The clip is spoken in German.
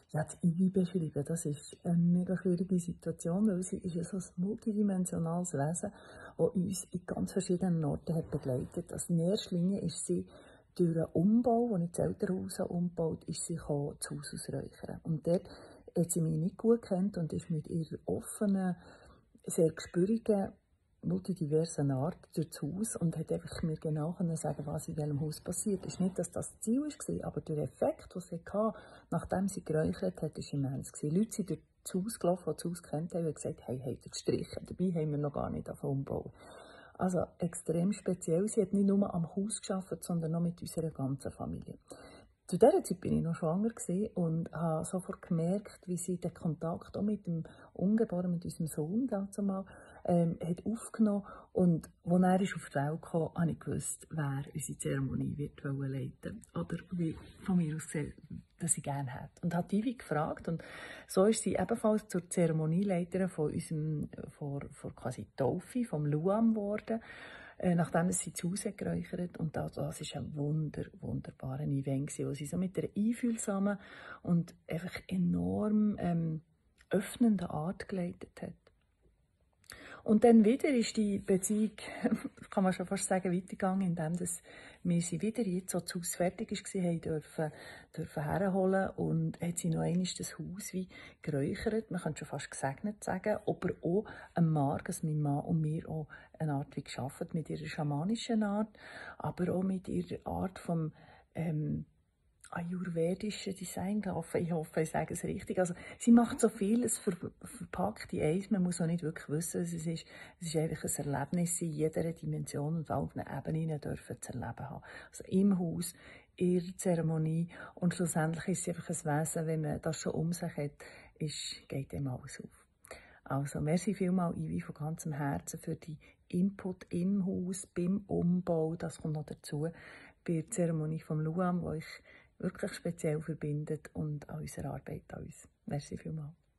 Ja, die Ivy beschreiben, das ist eine mega schwierige Situation, weil sie ist ja so ein multidimensionales Wesen, das uns in ganz verschiedenen Orten hat begleitet. Also in erster Linie ist sie durch einen Umbau, den ich das Elternhaus umgebaut ist sie gekommen, das Haus ausräuchern. Und dort hat sie mich nicht gut gekannt und ist mit ihrer offenen, sehr gespürigen, multidiversen Art durchs Haus und hat einfach mir genau können sagen, was in diesem Haus passiert ist. Nicht, dass das Ziel war, aber der Effekt, den sie hatte, nachdem sie geräuchert hat, war immens. Leute sind durch das Haus gelaufen, die das Haus kennt haben, und gesagt, hey, habt ihr gestrichen? Dabei haben wir noch gar nicht umbauen. Also extrem speziell. Sie hat nicht nur am Haus gearbeitet, sondern auch mit unserer ganzen Familie. Zu dieser Zeit war ich noch schwanger und habe sofort gemerkt, wie sie den Kontakt auch mit dem Ungeborenen, mit unserem Sohn dazu mal, hat aufgenommen. Und als er auf die Welt kam, habe ich gewusst, wer unsere Zeremonie wird leiten oder wie von mir aus dass ich gerne hätte. Und habe Ivy gefragt und so ist sie ebenfalls zur Zeremonieleiterin von unserem, vor quasi Taufe, vom Luam geworden. Nachdem sie zu Hause geräuchert und das war ein wunderbarer Event, wo sie so mit einer einfühlsamen und einfach enorm öffnenden Art geleitet hat. Und dann wieder ist die Beziehung, kann man schon fast sagen, weitergegangen, indem wir sie wieder jetzt, als das Haus fertig war, haben dürfen herholen und hat sie noch einmal das Haus wie geräuchert, man könnte schon fast gesegnet sagen, aber auch am Marc, also mein Mann und mir auch eine Art wie gearbeitet, mit ihrer schamanischen Art, aber auch mit ihrer Art vom ayurvedische Design gelaufen. Ich hoffe, ich sage es richtig. Also, sie macht so viel, es verpackt in eins. Man muss auch nicht wirklich wissen, was es ist. Es ist einfach ein Erlebnis in jeder Dimension und auf allen Ebenen dürfen zu erleben haben. Also im Haus, in der Zeremonie und schlussendlich ist sie einfach ein Wesen, wenn man das schon um sich hat, geht dem alles auf. Also, merci vielmals, Ivy, von ganzem Herzen für die Input im Haus, beim Umbau. Das kommt noch dazu bei der Zeremonie vom Luam, die ich wirklich speziell verbindet und an unserer Arbeit an uns. Merci vielmals.